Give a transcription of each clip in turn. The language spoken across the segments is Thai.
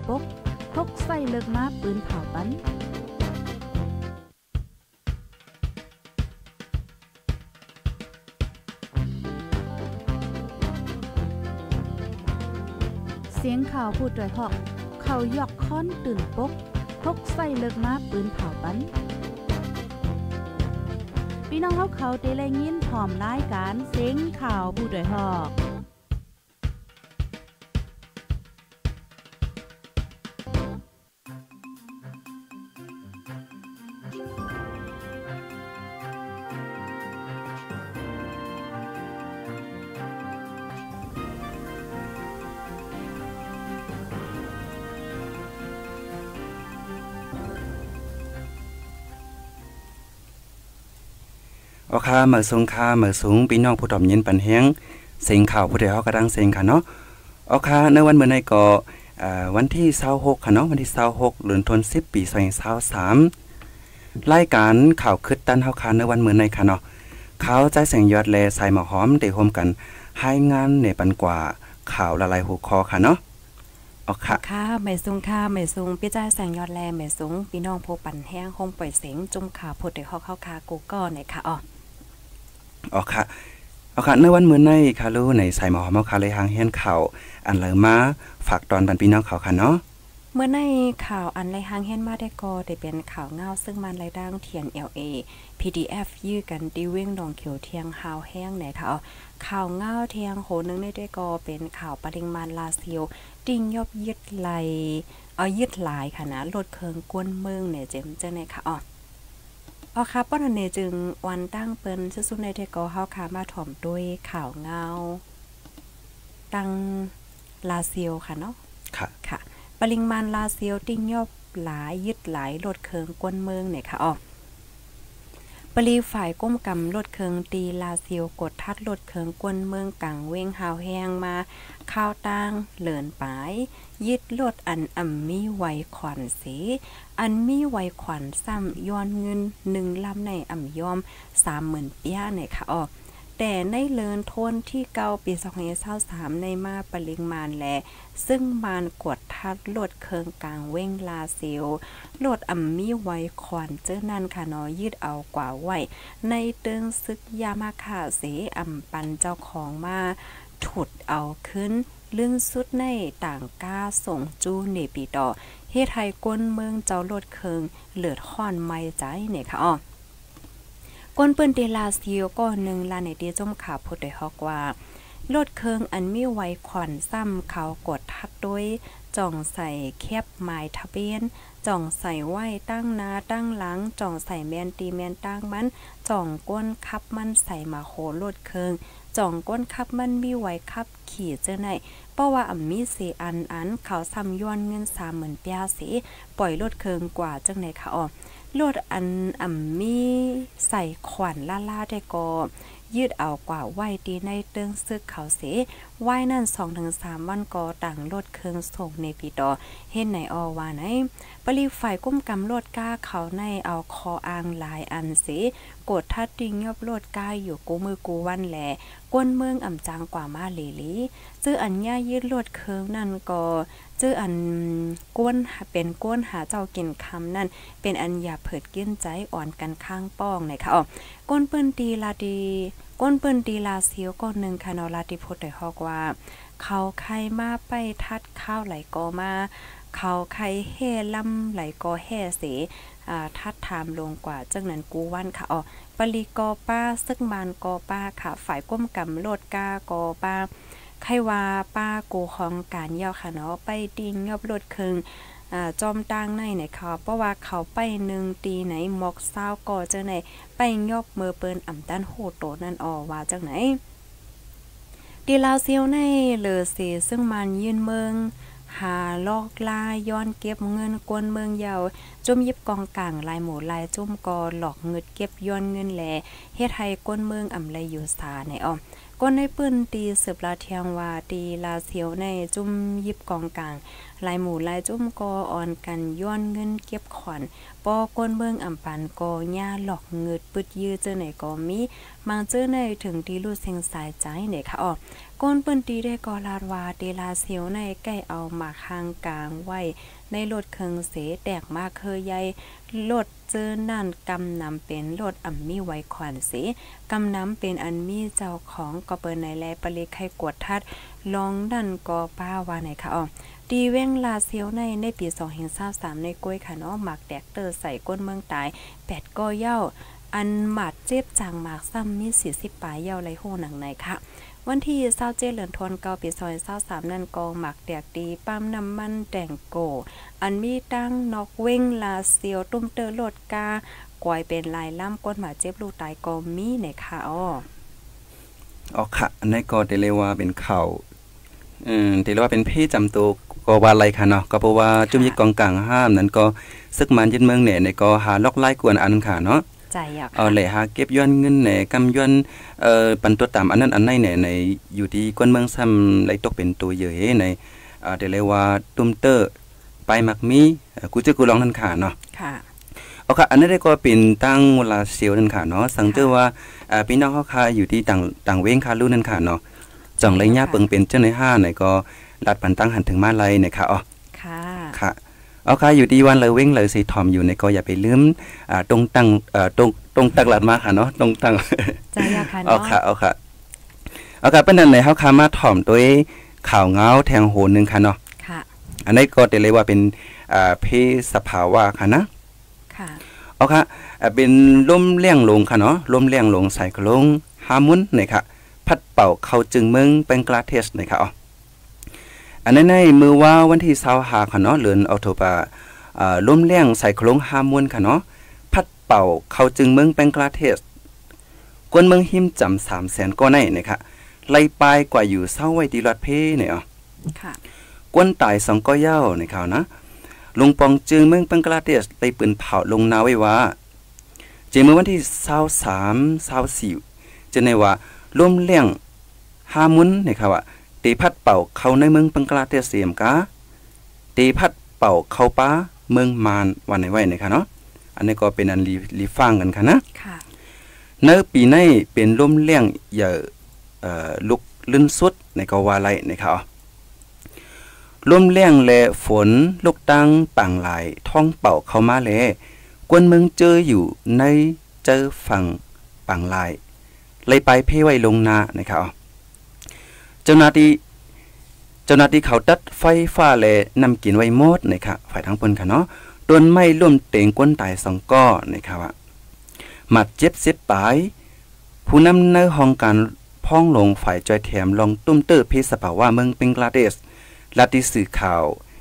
ปกพกใส่เลิกมาปืนเผาปันเสียงข่าวผู้ด้วยหอกเขายอกค้อนตื่นปกพกใส่เลิกมาปืนเผาปันพี่น้องเขาได้แลยินพร้อมรายการเสียงข่าวผู้ด้วยหอกโอเคเมื่อสูงค่าเมื่อสูงพี่น้องผู้ตอบยินปันแห้งเสียงข่าวผู้ใดเฮาก็ดังเสียงค่ะเนาะโอเคในวันเมื่อในก็วันที่26ค่ะเนาะวันที่26เดือนธันวาคมปี2023รายการข่าวคึดตันเฮาค่ะในวันเมื่อในค่ะเนาะเขาใจแสงยอดแลใส่หมอหอมได้ร่วมกันให้งานในปันกว่าข่าวละลายหูคอค่ะเนาะอ๋อค่ะแม่ซุงค่ะแม่ซุงพี่จ้าแสงยอดแลแม่ซุงพี่น้องผู้ปั่นแห้งโฮมปล่อยเสียงจุ่มข่าวผู้ใดเฮาเข้าค่ะกูก็ไหนค่ะอ๋อค่ะในวันมื้อในค่ะรู้ในใส่หมอหอมค่ะเลยหางเฮียนข่าวอันเลยมาฝากตอนปันพี่น้องเขาค่ะเนาะเมื่อในข่าวอันไรหางเฮียนมาได้ก็ได้เป็นข่าวเงาซึ่งมันไรดังเทียน LA PDF ยื้อกันดิวิ่งดองเขียวเทียงหาวแห้งไหนค่ะข่าวเงาเทียงโหนึงได้ก็เป็นข่าวปริมาณลาซิลติ้งยอบยึดไหลยึดหลายค่ะนะลดเคิงกวนเมืองเนี่ยเจมเจ้าไหนค่ะค่ะป้อนเนจึงวันตั้งเปิ้นสุดๆในเทก็เฮาค่ะมาถ่อมด้วยข่าวเงาตั้งลาซิลค่ะเนาะค่ะปริมาณลาซิลติ้งยอบหลายยึดหลายลดเคิงกวนเมืองเนี่ยค่ะปรีฝ่ายก้มกำลดเคิงตีลาซิลกดทัดลดเคิงกวนเมืองกังเว้งหาวแห้งมาข้าวตั้งเหลินปายยึดลดอันมีไวขวัญสีอันมีไวขวัญซ้ำย้อนเงิน1ลำในยอม 30,000 เปี้ยในค่ะแต่ในเลินทนที่เก่าปี2023ในมาปริมาณแลซึ่งมานกดทัดลดเคิงกลางเว้งลาซิลลดมีไวขวัญเจ้านั่นค่ะเนาะยืดเอากว่าไว้ในเติงซึกยามาคาเสปันเจ้าของมาถุดเอาขึ้นลื่นสุดในต่างก้าส่งจูเนปีต่อเฮ็ดให้ก้นเมืองเจ้าลดเคิงเลือดค่อนไม่ใจเนี่ยค่ะก้นเปิ้นเดลาซิโอก็นึงลาในเดียจมขาพุดได้ฮอกว่าลดเคิงอันมีไวขวัญซ้ำเขากดทัดด้วยจ่องใส่แคบไม้ทะเบียนจ่องใส่ไว้ตั้งหน้าตั้งหลังจ่องใส่แมนตีแมนตั้งมันจ่องก้นคับมันใส่มาโหลดเคิงจ่องก้นคับมันมีไว้คับขี่เจ้าไหนเพราะว่ามีเสอันเขาซ้ำย้อนเงิน 30,000 เปียเสปล่อยลดเคิงกว่าจังไหนค่ะลดอันมีใส่ขวัญล่าได้ก็ยืดเอากว่าไว้ดีในเติงซึกเขาเสไว้นั่น 2-3 วันก็ต่างลดเครื่องส่งในปีต่อเฮ็ดไหนว่าไหนปริฝ่ายกุ้มกำลดก้าเขาในเอาคออ่างหลายอันเสกดทัดติงยอบลดก้าอยู่กูมือกูวันแหละก้นเมืองจางกว่ามาหลีจื้ออันย่ายืดลดเครื่องนั่นก็จื้ออันก้นเป็นก้นหาเจ้ากินคำนั่นเป็นอันอย่าเผิดกินใจอ่อนกันข้างป้องไหนค่ะก้นเปิ้นตีลาดีก้นเปิ้นตีลาเสียวก็นึงค่ะเนาะลาติพดได้ฮอกว่าเขาใครมาไปทัดข้าวไหลก็มาเขาใครแห่ลำไหลก็แห่เสทัดถามลงกว่าจังนั้นกูวันค่ะปลีกอป้าซึกมานกอป้าค่ะฝ่ายก้มกำโลดกากอป้าใครว่าป้ากูของการยาวค่ะเนาะไปติงยอบโลดเคิงจอมตั้งในเนี่ยค่ะเพราะว่าเขาไป1ตีไหนหมอกเศร้าก่อจังไหนไปยอบมือเปิ้นด้านโหโตนั่นว่าจังไหนดีลาวเซียวในเลอเสซึ่งมันยืนเมืองหาลอกลาย้อนเก็บเงินกวนเมืองยาวจุ่มยิบกองกลางลายหมูลายจุ่มกอหลอกเงินเก็บย้อนเงินแลเฮ็ดให้กวนเมืองไรอยู่สาในก้นในปืนตีสืบลาเทียงว่าตีลาเซียวในจุ่มยิบกองกลางลายหมู่ลายจุ่มกออ่อนกันย้อนเงินเก็บขวัญปอก้นเมืองปันกอย่าหลอกเงิดปึดยื้อเจอไหนก็มีมังเจอในถึงที่รู้เสียงสายใจเนี่ยค่ะก้นเปิ้นตีได้กอลาดวาเดลาเซียวในใกล้เอาหมากหางกลางไว้ในรถเครื่องเสแตกมากเคยใหญ่รถเจอนั่นกำนำเป็นรถอ่ำมีไว้ขวัญเสกำนำเป็นอันมีเจ้าของก็เปิ้นในแลปริไข่กวดทัดลองดันกอป้าว่าไหนคะอ๋อดีเว้งลาเซียวในปี2023ในก้วยค่ะเนาะหมากแดกเตอร์ใส่ก้นเมืองตาย8ก้อเย้าอันหมัดเจ็บจางหมากซ้ำมี40ปลายเย้าไรโหหนังไหนค่ะวันที่27เดือนธันวาคมปี2023นั่นกองหมักแดกดีปั๊มน้ำมันแดงโกอันมีตั้งนอกเว้งลาเซียวตุ้มเตอร์โลดกากวยเป็นลายล่ำก้นหมาเจ็บลูกตายก็มีไหนค่ะอ๋อค่ะอันนี้ก็เรียกว่าเป็นข่าวเรียกว่าเป็นเพศจำตัวก็ว่าอะไรค่ะเนาะก็เพราะว่าจุ่มยิกกองกลางห้ามนั้นก็ซึกมันยึดเมืองเนี่ยในก็หาล็อกไล่กวนอันค่ะเนาะใจอยากแหละหาเก็บย้อนเงินเนี่ยกำย้อนปันตัวตามอันนั้นอันไหนเนี่ยในอยู่ที่กวนเมืองซ้ำไหลตกเป็นตัวเยอะในเรียกว่าตุ้มเตอร์ไปมักมีกูจะกูลองนั่นค่ะเนาะค่ะเอาค่ะอันนี้ได้ก็เป็นตั้งเวลาเซียวนั่นค่ะเนาะสังเกตว่าพี่น้องเขาค่ะอยู่ที่ต่างเว้งค่ะรู้นั่นค่ะเนาะจ่องไรย่าเปิงเป็นเจ้าใน5เนี่ยก็ลัดปันตั้งหันถึงมาไลเนี่ยค่ะอ๋อค่ะค่ะเอาค่ะอยู่ที่วันเลยเว้งเลยสิทอมอยู่ในก็อย่าไปลืมตรงตั้งตรงตักหลัดมาค่ะเนาะตรงตั้งใจอยากค่ะเนาะเอาค่ะเอาเป็นนั่นไหนเฮาค่ะมาถ่อมตัวข่าวเงาแทงโหนนึงค่ะเนาะค่ะอันนี้ก็เรียกว่าเป็นเพศสภาวะค่ะนะค่ะเอาค่ะเป็นลมเลี้ยงลงค่ะเนาะลมเลี้ยงลงใส่กระลงฮามุนนี่ค่ะพัดเป่าเข้าจึงเมืองเป็นกลาเทสนี่ค่ะอ๋ออันนั้นในมือว่าวันที่25ค่ะเนาะเดือนออกตุลาลมเลี้ยงใส่กระลงฮามุนค่ะเนาะพัดเป่าเข้าจึงเมืองเป็นกลาเทสกวนเมืองหิมจำ300,000ก็ได้นี่ค่ะไล่ปลายกว่าอยู่เศร้าไว้ที่รถเพเนี่ยอ๋อค่ะกวนตาย2ก็เย้านี่ค่ะนะลุงปองจึงเมืองบังกลาเทศได้ปืนเผาลงนาไว้ว่าเจเมื่อวันที่23-24จะในว่าร่วมเลี้ยงฮามุนนะครับว่าตีพัดเป่าเข้าในเมืองบังกลาเทศเสียมกาตีพัดเป่าเข้าป้าเมืองมานวันไหนไว้นะคะเนาะอันนี้ก็เป็นอันรีฟังกันค่ะนะค่ะในปีนี้เป็นร่วมเลี้ยงอย่าลุกลื่นสุดในก็ว่าไรนะครับลมแรงและฝนลูกตั้งปังหลายท้องเป่าเข้ามาแลกวนเมืองเจออยู่ในเจอฝั่งปังหลายเลยไปเพไว้ลงนานะครับเจ้าหน้าที่เขาตัดไฟฟ้าและนำกินไว้หมดนะครับฝ่ายทั้งปนค่ะเนาะต้นไม้ร่วมเต็งก้นตาย2ก้อนะครับหมัดเจ็บเสียปลายผู้นำในห้องการพ้องลงฝ่ายจอยแถมลองตุ้มเตอร์เพศสภาวะเมืองบังกลาเทศลัดที่สื่อข่าว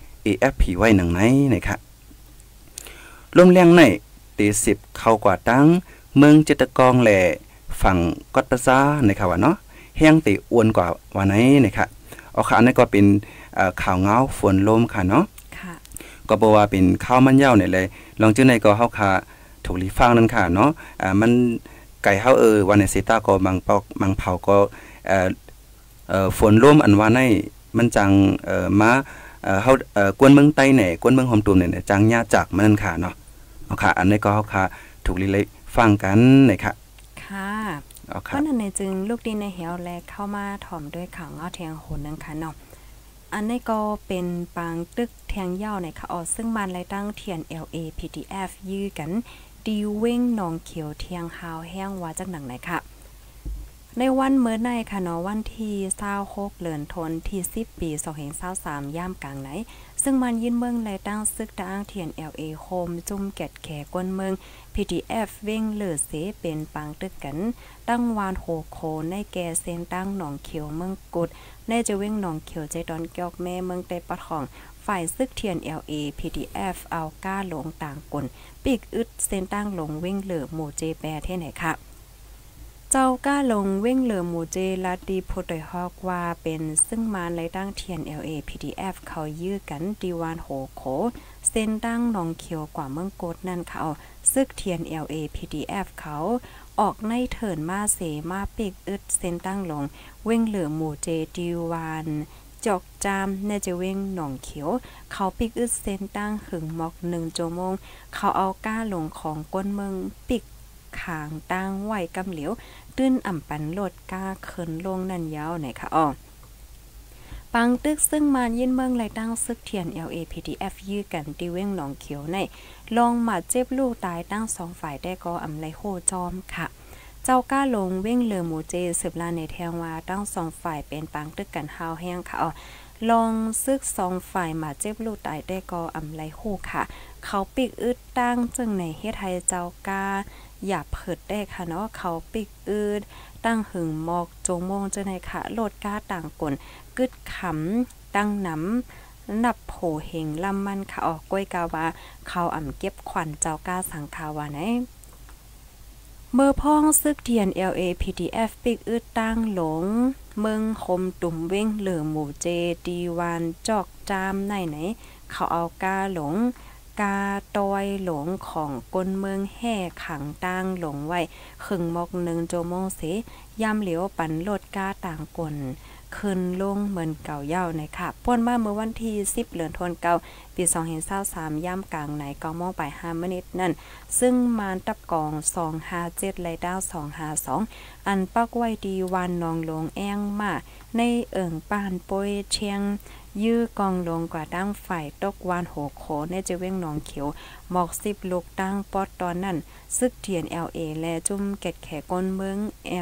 AFP ไว้หนังไหนนะครับลมแรงในตี10เข้ากว่าตั้งเมืองเจตกองแหล่ฝั่งกัตตาซานะครับว่าเนาะแห้งตีอ้วนกว่าวันไหนนะครับเอาค่ะอันนี้ก็เป็นข่าวเงาฝนลมค่ะเนาะค่ะก็บอกว่าเป็นข้าวมันเหย้าเนี่ยเลยลองจื้อในก็เฮาค่ะถูกลีฟังนั่นค่ะเนาะมันไก่เฮาวันในเซตาก็บางเผาก็ฝนลมอันว่าในมันจังมาเฮากวนเมืองใต้แหน่กวนเมืองหอมตุ่มเนี่ยจังญาจักมันนั่นค่ะเนาะเอาค่ะอันนี้ก็เฮาค่ะถูกลีเลยฟังกันนี่ค่ะค่ะเพราะนั้นในจึงลูกดินในเหวแลเข้ามาถ่อมด้วยข่าวเงาแทงโหนนึงค่ะเนาะอันนี้ก็เป็นปางตึกแทงยาวในค่ะซึ่งมันรายตั้งเทียน LA PDF ยื้อกันดีเว้งหนองเขียวเทียงหาวแห้งว่าจักหนังไหนค่ะในวันเมื่อในค่ะเนาะวันที่26เดือนธันวาคมที่10ปี2023ย่ามกลางไหนซึ่งมันยินเมืองและตั้งซึกตั้งเทียน LA โฮมจุ่มแกดแขกวนเมือง PDF เว้งเหลือเสเป็นปางตึกกันตั้งวานโหโคในแก่เส้นตั้งหนองเขียวเมืองกุดในจะเว้งหนองเขียวใจดอนกอกแม่เมืองเตปะทองฝ่ายซึกเทียน LA PDF เอาก้าหลงต่างกุนปีกอึดเส้นตั้งหลงเว้งเหลือหมู่เจแปเท่ไหนค่ะเจ้าก้าลงเว้งเหลือหมู่เจลัดดีโพดอยฮอกว่าเป็นซึ่งมานไรตั้งเทียน LA PDF เขายื้อกันดีวานโหโคเส้นตั้งหนองเขียวกว่าเมืองโกดนั่นเขาซึกเทียน LA PDF เขาออกในเถินมาเสมาปีกอึดเส้นตั้งลงเว้งเหลือหมู่เจดีวานจอกจามในจะเว้งหนองเขียวเขาปีกอึดเส้นตั้งหึงมอก1 ชั่วโมงเขาเอาก้าลงของก้นเมืองปีกขางตั้งไหวกำเหลียวตื้นอ่ำปันโลดก้าเคินลงนั่นยาวไหนค่ะปังตึกซึ่งมานยินเมืองไหลตั้งซึกเทียน LAPDF ยื้อกันที่เว้งหนองเขียวในลองมาเจ็บลูกตายตั้ง2ฝ่ายได้ก็อำไลโหจอมค่ะเจ้าก้าลงเว้งเลือหมูเจสืบลาในแทงว่าตั้ง2ฝ่ายเป็นปังตึกกันฮาวแห้งค่ะลองซึก2ฝ่ายมาเจ็บลูกตายได้ก็อำไลโหค่ะเขาปิกอึดตั้งจึงในเฮ็ดให้เจ้าก้าอย่าเผิดได้ค่ะเนาะเขาปิกอึดตั้งหึงหมอกจงมงจะในค่ะโลดก้าต่างกลกึดขำตั้งน้ำนับโผเหงลำมันค่ะออกก้วยกาวาเขาอ่ำเก็บขวัญเจ้าก้าสังขาวาไหนเมื่อพ้องซึกเทียน LAPDF ปิกอึดตั้งหลงเมืองคมตุ่มเว้งเหลือหมู่เจดีวานจอกจามไหนเขาเอากาหลงกาตอยหลงของกลเมืองแห่ขังตั้งหลงไว้ขึงมอก1 โจมงเสยามเหลียวปันโลดกาต่างกลขึ้นลงเหมือนเก่าเย้าในค่ะป่วนมาเมื่อวันที่10เดือนธันวาคมปี2023ย่ำกลางไหน9 โมง 5 นาทีนั่นซึ่งมานตับกอง257ไล่ดาว252อันปักไว้ดีวันนองหลวงแองมาในเอิ่งป่านป่วยเชียงยื้อกองลงกว่าตั้งฝ่ายตกวานโหโขในจะเว้งหนองเขียวหมอก10ลูกตั้งปอดตอนนั้นซึกเทียน LA และจุ่มเก็ดแขก้นเมือง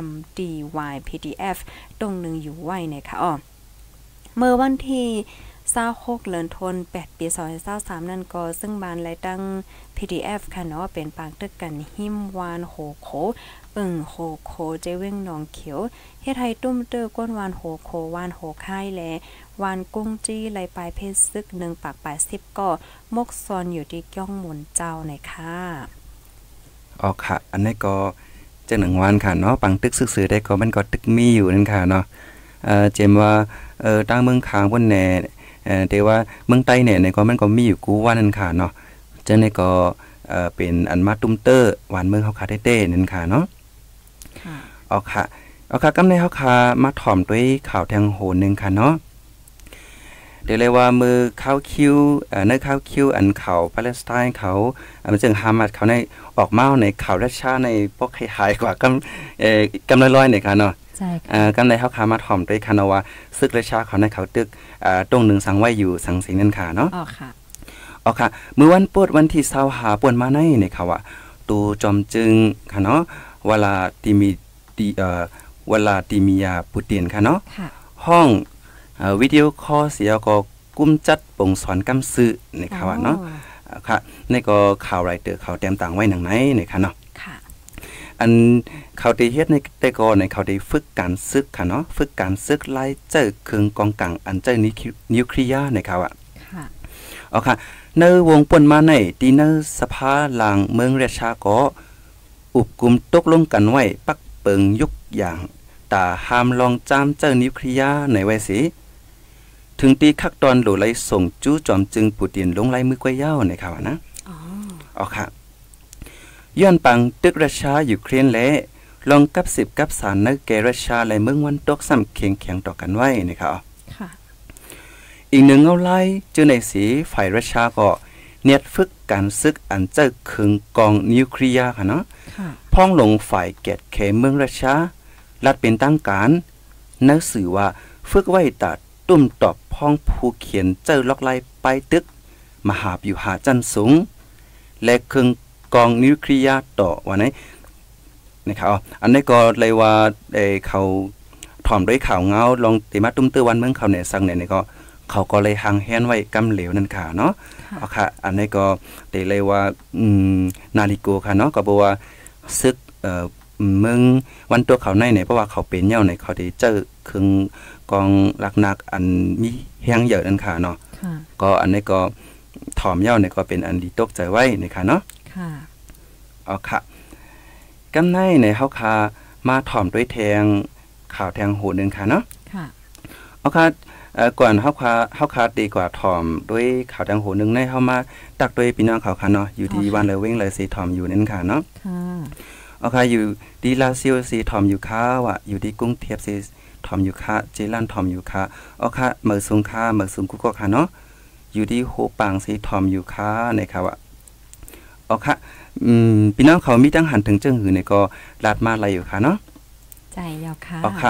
MDYPDF ตรงหนึ่งอยู่ไว้นะคะเมื่อวันที่26เดือนธันวาคม8 ปี2023นั่นก็ซึ่งบานไล่ตั้ง PDF ค่ะเนาะเป็นปางตึกกันหิมวานโหโขโหโขเจเว้งหนองเขียวเฮ็ดให้ตุ้มเตอก้นวานโหโขวานโหค่ายแลวานกุ้งจี้ไหลปลายเพชรซึก1ปากปลาย10ก็มกซอนอยู่ที่ก้องหมุนเจ้าในค่ะอ๋อค่ะอันนี้ก็จัง1วันค่ะเนาะปังตึกซื่อๆได้ก็มันก็ตึกมีอยู่นั่นค่ะเนาะเจมว่าตั้งเมืองค้างบนแหน่แต่ว่าเมืองใต้เนี่ยในก็มันก็มีอยู่กูว่านั่นค่ะเนาะจังนี้ก็เป็นอันมาตุ้มเตอร์หวานเมืองเฮาคาเต้ๆนั่นค่ะเนาะค่ะอ๋อค่ะกำในเฮาคามาถ่อมด้วยข่าวแทงโหนนึงค่ะเนาะเดี๋ยวเลยว่ามือเข้าคิวเนื้อเข้าคิวอันเขาปาเลสไตน์เขามันจึงฮามัสเขาในออกมาในข่าวราชาในพวกหายกว่ากำลอยๆเนี่ยค่ะเนาะใช่กำในเฮาคามาถ่อมด้วยค่ะเนาะว่าซึกราชาเขาในเขาตึกตรงหนึ่งสังไว้อยู่สังสิงนั่นค่ะเนาะอ๋อค่ะมื้อวันปุดวันที่25ป่วนมาในเนี่ยค่ะว่าตูจอมจึงค่ะเนาะเวลาที่มีเวลาที่มียาปูตินค่ะเนาะห้องวิดีโอคอลเสียก็กุ้มจัดปงสอนกำซื้อนี่ค่ะว่าเนาะค่ะนี่ก็ข่าวไรเตอร์ข่าวแต้มต่างไว้หนังไหนนี่ค่ะเนาะค่ะอันเขาได้เฮ็ดในแต่ก่อนในเขาได้ฝึกการซึกค่ะเนาะฝึกการซึกไล่เจอเครื่องกองกลางอันเจอนิวเคลียร์นี่ค่ะว่าค่ะอ๋อค่ะในวงป่นมาในที่ในสภาหลังเมืองราชาก็อุบกุมตกลงกันไว้ปักเปิงยุกอย่างตาห้ามลองจามเจอนิวเคลียร์ในไว้สิถึงตีคักตอนโหลไลส่งจู้จอมจึงปูตินลงไล่มือกวยยาวในข่าวนะอ๋อค่ะย้อนปังตึกราชาอยู่เครียนและลองกับ10กับ3ในแกราชาและเมืองวันตกซ้ำเคียงแข็งต่อกันไว้นะครับค่ะอีกหนึ่งเอาไล่เจอในสีฝ่ายราชาก็เนียดฝึกการซึกอันเจอเครื่องกองนิวเคลียร์ค่ะเนาะพ้องลงฝ่ายแกดเขเมืองราชารัดเป็นตั้งการนักสื่อว่าฝึกไว้ตัดตุ่มตอบพ้องผู้เขียนเจอล็อกไล่ไปตึกมหาบอยู่หาจันสูงและเครื่องกองนิวเคลียร์ต่อวันนี้นะครับอันนี้ก็เลยว่าเขาถ่อมด้วยข่าวเงาลองติมาตุ้มเตอวันเมืองเขาเนี่ยสังเนี่ยก็เขาก็เลยหางแฮนไว้กำเหลวนั่นค่ะเนาะเอาค่ะอันนี้ก็ได้เลยว่านาฬิโกค่ะเนาะก็บอกว่าซึกเมืองวันตัวเขาในเนี่ยเพราะว่าเขาเป็นเย่าในเขาได้เจอเครื่องกองหลักนักอันมีแห้งเยอะนั่นค่ะเนาะก็อันนี้ก็ถ่อมเย่าเนี่ยก็เป็นอันดีตกใจไว้นะคะเนาะค่ะเอาค่ะกันในในเฮาคามาถ่อมด้วยแทงข่าวแทงโหนึงค่ะเนาะค่ะเอาค่ะก่อนเฮาคาดีกว่าถ่อมด้วยข่าวแทงโหนึงในเฮามาตักด้วยพี่น้องเขาค่ะเนาะอยู่ที่วันเลยเว้งเลยสิถ่อมอยู่นั่นค่ะเนาะค่ะเอาค่ะอยู่ดีลาซิลซีถ่อมอยู่ค่ะว่ะอยู่ที่กรุงเทพซีถ่อมอยู่ค่ะเจลันถ่อมอยู่ค่ะเอาค่ะเมืองซุงค่ะเมืองซุงกุกค่ะเนาะอยู่ที่โฮปังซีถ่อมอยู่ค่ะนะครับว่าเอาค่ะพี่น้องเขามีตั้งหันถึงเจิ้งหือเนี่ยก็ลาดมาอะไรอยู่ค่ะเนาะใจยาวค่ะเอาค่ะ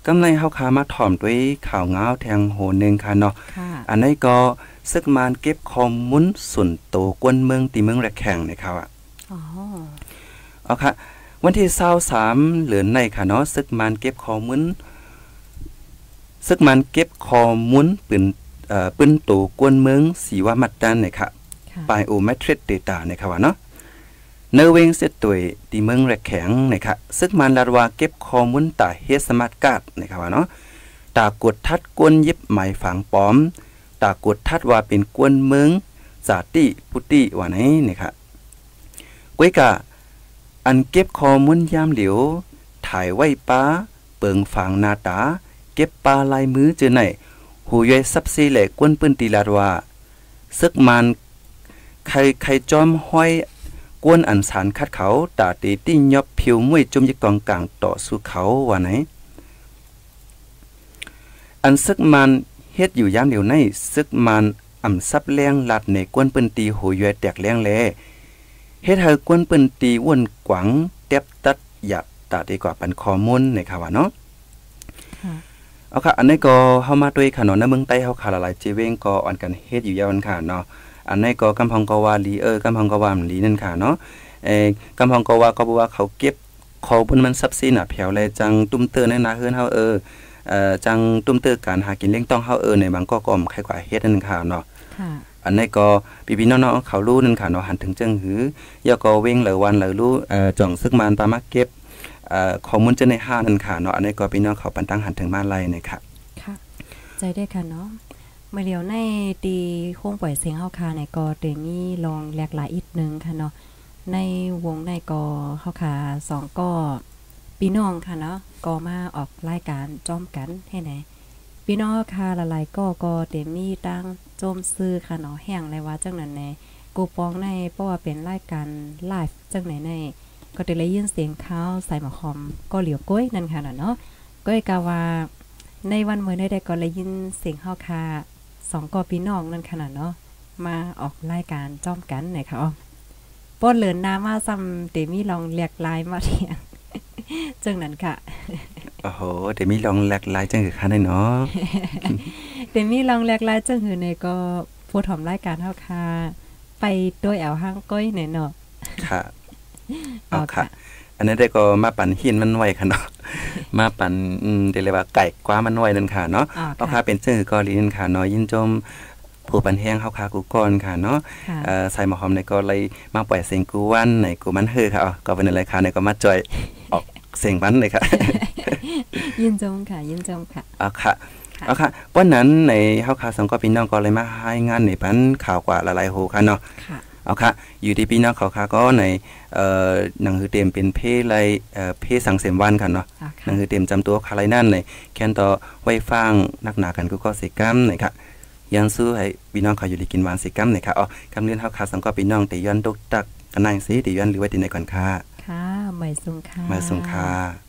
กำไรเฮาคามาถ่อมด้วยข่าวง้าวแทงโหนึงค่ะเนาะอันนี้ก็ซึกมานเก็บข้อมูลส่วนโตกวนเมืองตีเมืองระแข่งนะครับอ๋อเอาค่ะวันที่23เหลือนในค่ะเนาะซึกมานเก็บข้อมูลปืนโตกวนเมืองสีว่ามัดดันนะครับbiometric data นะครับว่าเนาะเนเวงเสตตัวตีเมืองระแข็งนะครับซึ่งมันลาดว่าเก็บข้อมูลตาเฮสมาร์ทการ์ดนะครับว่าเนาะตากดทัดกวนยิบหมายฝังปลอมตากดทัดว่าเป็นกวนเมืองสาติพุติว่าไหนนะครับก้อยกะอันเก็บข้อมูลยามเหลียวถ่ายไว้ป้าเปิงฝังนาตาเก็บปลาลายมือเจอไหนหูย่อยซับซีแหลกกวนปืนตีลาดว่าซึกมันใครจอมห้อยกวนอันสารคัดเขาตาตีติ้งยอบผิวมวยจุ่มยิกตองกลางต่อสู่เขาว่าไหนอันซึกมันเฮ็ดอยู่ยามเดียวในซึกมันอ่ำซับแรงลัดในกวนปืนตีหูย่อยแตกแรงแลเฮ็ดให้กวนปืนตีว่นกวังเต็บตัดหยับตาดีกว่าปันข้อมูลในค่ะว่าเนาะเอาค่ะอันนี้ก็เฮามาด้วยค่ะเนาะในเมืองใต้เฮาค่ะหลายๆจีเวงก็อ่อนกันเฮ็ดอยู่ยาวนั่นค่ะเนาะอันนี้ก็กำพังกวาลีกำพังกวามลีนั่นค่ะเนาะกำพังกวาก็บอกว่าเขาเก็บข้อมูลมันซับซีน่ะแผ่วเลยจังตุ้มเตอร์ในนาเฮือนเฮาจังตุ้มเตอร์การหากินเลี้ยงต้องเฮาในบางก็อมใครกว่าเฮ็ดนั่นค่ะเนาะอันนี้ก็พี่ๆน้องๆเขารู้นั่นค่ะเนาะหันถึงจังหือยก็เว้งเหลอวันเหลอรู้จ่องซึกมันปามาเก็บข้อมูลจะในห้านั่นค่ะเนาะอันนี้ก็พี่น้องเขาปันตั้งหันถึงมาไล่นะครับค่ะใจได้ค่ะเนาะเมื่อเดียวในตีโค้งปล่อยเสียงเฮาคาในก็เตมีลองแหลกหลายอีกนึงค่ะเนาะในวงในก็เฮาคา2ก็พี่น้องค่ะเนาะก็มาออกรายการจ้อมกันให้ไหนพี่น้องคาหลายๆก็เตมีตั้งโจมซื้อค่ะเนาะแห้งเลยว่าจังนั้นแน่กูปองในเพราะว่าเป็นรายการไลฟ์จังไหนในก็ได้ยินเสียงเขาใส่หมอคอมก็เหลียวก้อยนั่นค่ะเนาะก้อยกะว่าในวันมื้อได้ก็ได้ยินเสียงเฮาคา2กอพี่น้องนั่นขนาดเนาะมาออกรายการจ้อมกันไหนค่ะป้อนเหลือนน้ำมาซ้ำเดมี่ลองแหลกลายมาเถียงจังนั้นค่ะโอ้โหเดมี่ลองแหลกลายจังคือค่ะเนาะเดมี่ลองแหลกลายจังคือในก็ผู้ทำรายการเฮาคาไปด้วยเอาห้างก้อยไหนเนาะค่ะเอาค่ะอันนี้ได้ก็มาปั่นหินมันไวค่ะเนาะมาปั่นเดี๋ยวเรียกว่าไก่กว่ามันไวนั่นค่ะเนาะเอาค่ะเป็นชื่อกอลีนั่นค่ะเนาะยินจมผู้ปันแห้งเฮาค่ะกูก่อนค่ะเนาะใส่หมอหอมในก็เลยมาปล่อยเสียงกูวันในกูมันเฮือค่ะก็เป็นอะไรค่ะในก็มาจอยออกเสียงมันเลยค่ะยินจมค่ะยินจมค่ะเอาค่ะเอาค่ะวันนั้นในเฮาค่ะ2ก็พี่น้องก็เลยมาให้งานในปันข่าวกว่าหลายๆโหค่ะเนาะเอาค่ะอยู่ที่พี่น้องเขาค่ะก็ในหนังสือเต็มเป็นเพไลเพสังเสมวันค่ะเนาะหนังสือเต็มจำตัวคาไรนั่นในแคนต่อไว้ฟังนักหนากันก็สิกรรมนะคะยังสู้ให้พี่น้องเขาอยู่ดีกินหวานสิกรรมนะคะอ๋อกำเรียนเฮาค่ะสังก็พี่น้องติย้อนตกตักกันนางสิติย้อนหรือว่าติในก่อนค่ะค่ะไม่สุงค่ะไม่สุงค่ะ